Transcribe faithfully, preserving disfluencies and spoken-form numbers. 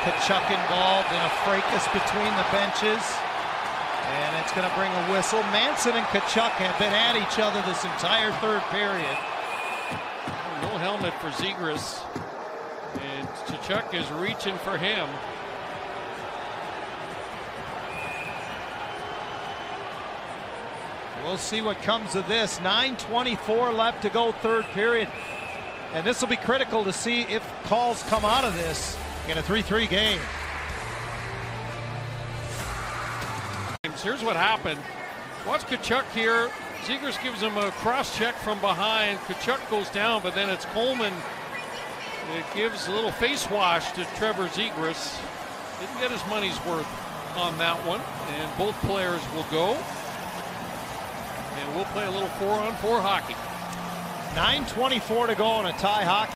Tkachuk involved in a fracas between the benches. And it's going to bring a whistle. Manson and Tkachuk have been at each other this entire third period. No helmet for Zegras. And Tkachuk is reaching for him. We'll see what comes of this. nine twenty-four left to go, third period. And this will be critical to see if calls come out of this in a three three game. Here's what happened. Watch Tkachuk here. Zegras gives him a cross check from behind. Tkachuk goes down, but then it's Coleman. It gives a little face wash to Trevor Zegras. Didn't get his money's worth on that one. And both players will go. And we'll play a little four on four hockey. nine twenty-four to go in a tie hockey.